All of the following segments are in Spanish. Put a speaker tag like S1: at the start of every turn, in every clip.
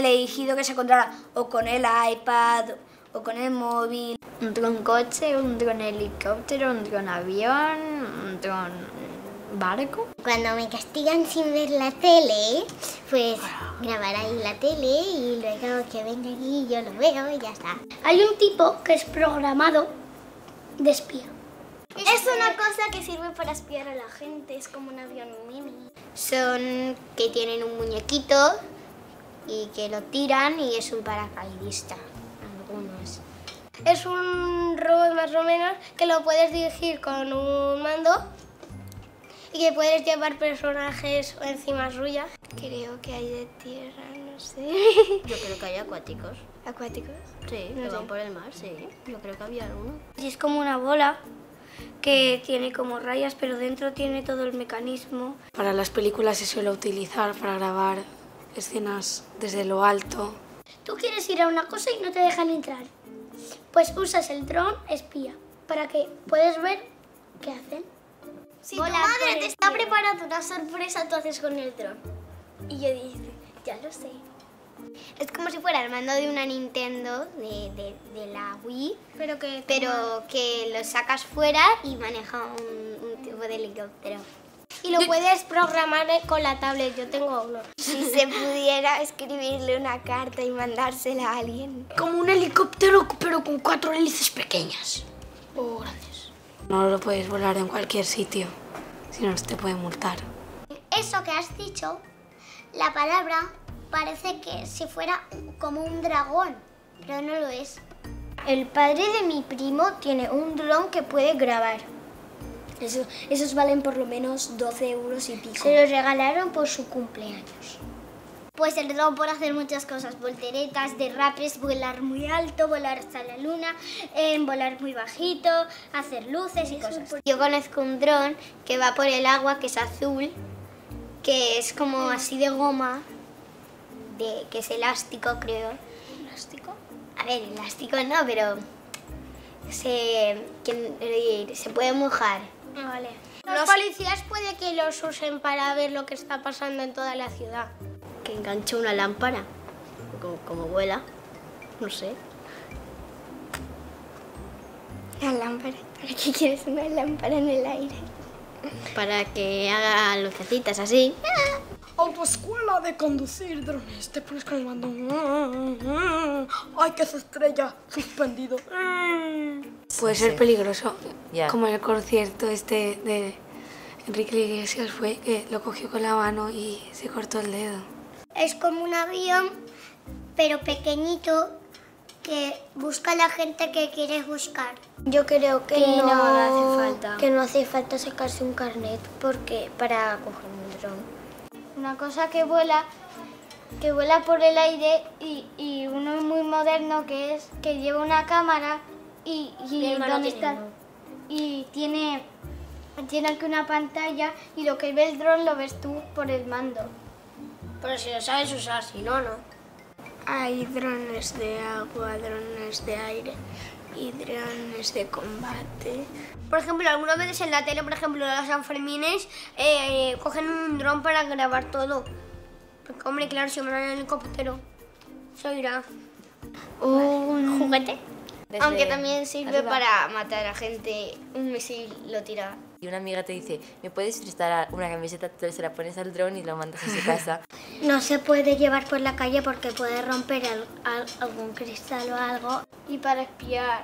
S1: elegido que se encontrara o con el iPad o con el móvil.
S2: Un dron coche, un dron helicóptero, un dron avión, un dron barco.
S3: Cuando me castigan sin ver la tele, pues grabar ahí la tele y luego que venga aquí yo lo veo y ya está.
S4: Hay un tipo que es programado de espía.
S3: Es una cosa que sirve para espiar a la gente, es como un avión mini. Son que tienen un muñequito y que lo tiran y es un paracaidista, algunos.
S4: Es un robot más o menos que lo puedes dirigir con un mando y que puedes llevar personajes encima suya.
S3: Creo que hay de tierra, no sé.
S2: Yo creo que hay acuáticos.
S4: ¿Acuáticos?
S2: Sí,
S4: No
S2: que
S4: sé.
S2: van por el mar, sí. Yo creo que había alguno.
S1: Y es como una bola que tiene como rayas, pero dentro tiene todo el mecanismo.
S5: Para las películas se suele utilizar para grabar escenas desde lo alto.
S4: Tú quieres ir a una cosa y no te dejan entrar. Pues usas el dron espía para que puedas ver qué hacen.
S3: Si tu madre te está preparando una sorpresa, tú haces con el dron.
S4: Y yo dije, ya lo sé.
S3: Es como si fuera el mando de una Nintendo, de la Wii,
S4: Pero
S3: que lo sacas fuera y maneja un tipo de helicóptero.
S4: Y lo puedes programar con la tablet, yo tengo uno.
S3: Si se pudiera escribirle una carta y mandársela a alguien.
S5: Como un helicóptero, pero con 4 hélices pequeñas o grandes. No lo puedes volar en cualquier sitio, si no te pueden multar.
S3: Eso que has dicho, la palabra parece que si fuera como un dragón, pero no lo es.
S4: El padre de mi primo tiene un dron que puede grabar. Esos valen por lo menos 12 euros y pico. Se los regalaron por su cumpleaños.
S3: Pues el dron puede hacer muchas cosas, volteretas, derrapes, volar muy alto, volar hasta la luna, volar muy bajito, hacer luces y cosas. Yo conozco un dron que va por el agua, que es azul, que es como así de goma, que es elástico, creo.
S4: ¿Plástico?
S3: A ver, elástico no, pero se puede mojar.
S4: Ah, vale. Los policías puede que los usen para ver lo que está pasando en toda la ciudad.
S2: Que engancha una lámpara. Como vuela. No sé.
S3: ¿Una lámpara? ¿Para qué quieres una lámpara en el aire?
S2: Para que haga lucecitas así.
S5: Autoescuela de conducir drones. Te pones con el mando. ¡Ay, que se estrella! Suspendido. Puede ser peligroso.
S6: Ya.
S5: Como el concierto este de Enrique Iglesias fue que lo cogió con la mano y se cortó el dedo.
S3: Es como un avión, pero pequeñito, que busca a la gente que quieres buscar.
S4: Yo creo que
S2: no hace falta.
S4: Que no hace falta sacarse un carnet porque para coger un dron. Una cosa que vuela por el aire y uno muy moderno que es que lleva una cámara y donde está y tiene aquí una pantalla y lo que ve el dron lo ves tú por el mando.
S1: Pero si lo sabes usar, si no, no.
S5: Hay drones de agua, drones de aire y drones de combate.
S4: Por ejemplo, algunas veces en la tele, por ejemplo, los Sanfermines, cogen un dron para grabar todo. Porque, hombre, claro, si me dan el helicóptero, se irá.
S3: ¿Un juguete?
S6: Desde
S3: Aunque también sirve
S6: arriba.
S3: para matar a gente. Un misil lo tira.
S6: Y una amiga te dice, ¿me puedes prestar una camiseta? Entonces se la pones al dron y lo mandas a su casa.
S4: No se puede llevar por la calle porque puede romper algún cristal o algo. Y para espiar.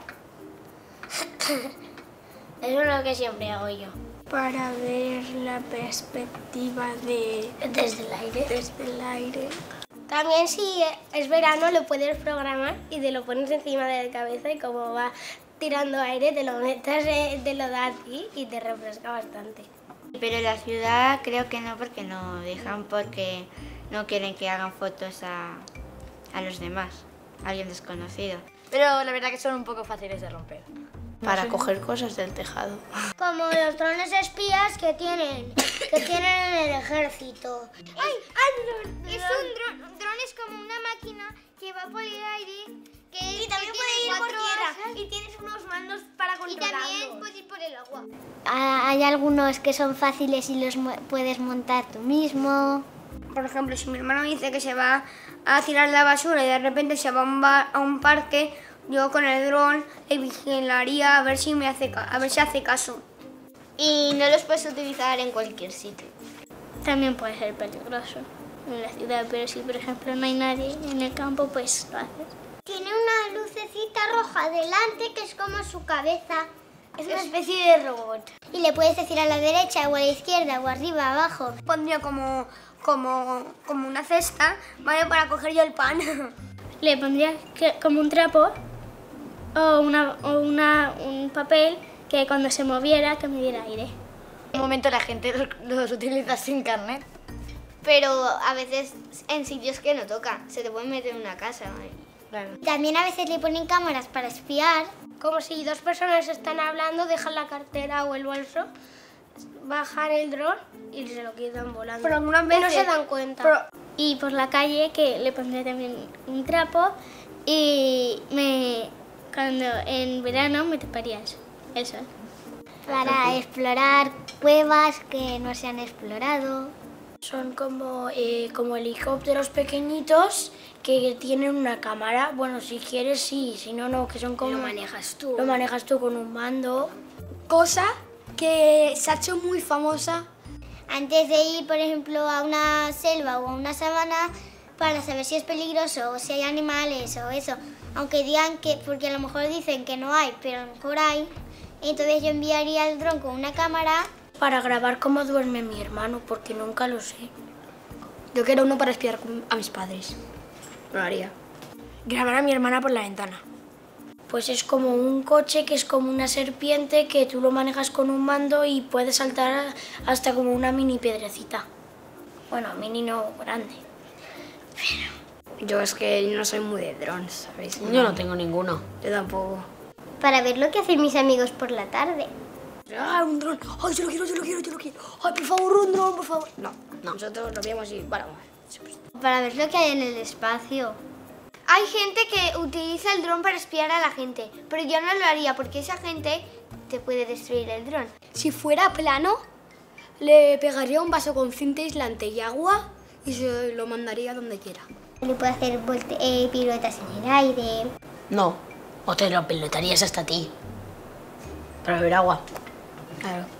S3: Eso es lo que siempre hago yo.
S5: Para ver la perspectiva
S4: Desde el aire.
S5: desde el aire.
S4: También si es verano lo puedes programar y te lo pones encima de la cabeza y como va tirando aire te lo metes, te lo da a ti y te refresca bastante.
S2: Pero en la ciudad creo que no, porque no dejan, porque no quieren que hagan fotos a los demás, a alguien desconocido.
S1: Pero la verdad que son un poco fáciles de romper.
S5: Para coger cosas del tejado.
S4: Como los drones espías que tienen en el ejército.
S3: Es un dron. Dron es como una máquina que va por el aire. Y también puede ir por tierra. Y tienes unos mandos para controlarlo. Y también puede ir por el agua.
S4: Hay algunos que son fáciles y los puedes montar tú mismo.
S1: Por ejemplo, si mi hermano me dice que se va a tirar la basura y de repente se va a un parque, yo con el dron le vigilaría a ver si hace caso.
S3: Y no los puedes utilizar en cualquier sitio.
S4: También puede ser peligroso en la ciudad, pero si por ejemplo no hay nadie en el campo, pues lo haces.
S3: Tiene una lucecita roja delante que es como su cabeza.
S1: Es una especie de robot.
S3: Y le puedes decir a la derecha o a la izquierda o arriba, abajo.
S1: Pondría como una cesta, ¿vale? Para coger yo el pan.
S4: Le pondría como un trapo o un papel que cuando se moviera que me diera aire.
S2: En un momento la gente los utiliza sin carnet.
S3: Pero a veces en sitios que no toca, se te pueden meter en una casa.
S2: Claro.
S3: También a veces le ponen cámaras para espiar.
S4: Como si dos personas están hablando, dejan la cartera o el bolso, bajan el dron y se lo quitan volando.
S1: Pero algunas veces
S4: no se dan cuenta. Y por la calle que le pondré también un trapo y cuando en verano me taparía el sol.
S3: Para explorar cuevas que no se han explorado.
S5: Son como helicópteros pequeñitos que tienen una cámara. Bueno, si quieres sí, si no, no, que son como...
S1: Lo manejas tú.
S5: Lo manejas tú con un mando. Cosa que se ha hecho muy famosa.
S3: Antes de ir, por ejemplo, a una selva o a una sabana, para saber si es peligroso o si hay animales o eso, aunque digan que, porque a lo mejor dicen que no hay, pero a lo mejor hay, entonces yo enviaría el dron con una cámara.
S5: Para grabar cómo duerme mi hermano, porque nunca lo sé. Yo quiero uno para espiar a mis padres. Lo haría. Grabar a mi hermana por la ventana. Pues es como un coche que es como una serpiente que tú lo manejas con un mando y puedes saltar hasta como una mini piedrecita. Bueno, mini no, grande. Pero yo es que no soy muy de drones, ¿sabéis?
S6: Yo no tengo ninguno.
S5: Yo tampoco.
S3: Para ver lo que hacen mis amigos por la tarde.
S5: ¡Ah, un dron! ¡Ay, yo lo quiero! ¡Ay, por favor, un dron, por favor! No, nosotros lo veíamos y bueno.
S3: Para ver lo que hay en el espacio.
S2: Hay gente que utiliza el dron para espiar a la gente, pero yo no lo haría porque esa gente te puede destruir el dron.
S5: Si fuera plano, le pegaría un vaso con cinta aislante y agua y se lo mandaría donde quiera.
S3: Le puedo hacer piruetas en el aire.
S6: No. O te lo pilotarías hasta ti. Para beber agua.
S5: Claro.